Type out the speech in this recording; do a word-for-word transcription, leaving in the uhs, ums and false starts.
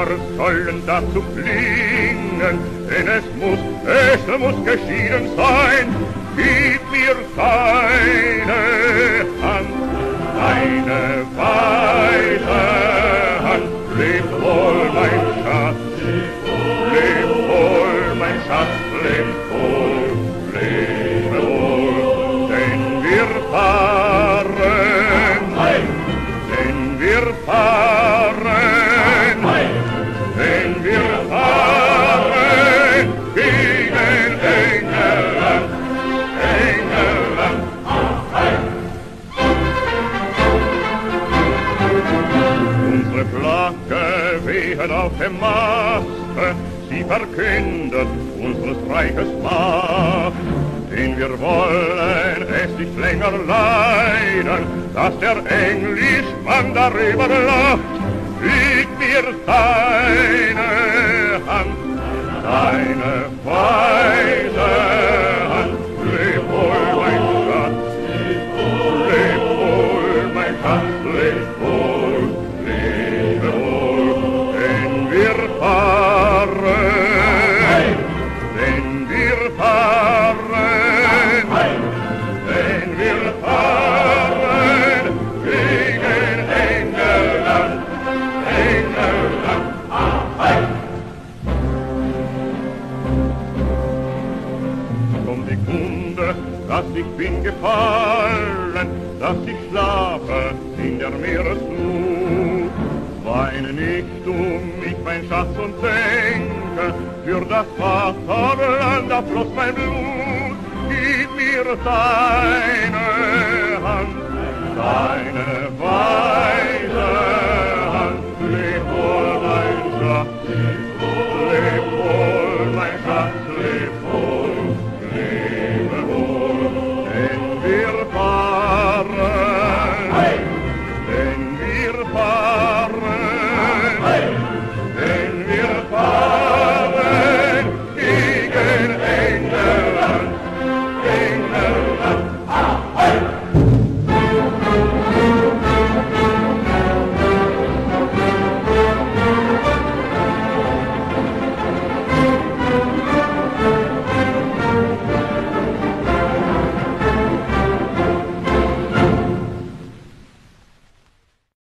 Donner sollen dazu klingen, denn es muss, es muss geschieden sein. Gib mir deine Hand, deine weise Hand. Leb wohl, mein Schatz, leb wohl, mein Schatz, leb wohl, lebe wohl, denn wir fahren, denn wir fahren, denn wir fahren gegen England, England. Unsere Flagge weht auf dem Maste, sie verkündet unseres Reiches Macht. Denn wir wollen es nicht länger leiden, dass der Englischmann darüber lacht. Gib mir deine Hand, deine weise Hand. Leb wohl, mein Schatz, leb wohl, mein Schatz, leb wohl, lebe wohl, denn wir fahren, denn wir fahren, denn wir fahren gegen England, England. Kommt die Kunde, dass ich bin gefallen, dass ich schlafe in der Meeresflut. Weine nicht um mich, mein Schatz, und denke, für das Vaterland, da floss mein Blut. Gib mir deine Hand, deine Wahrheit.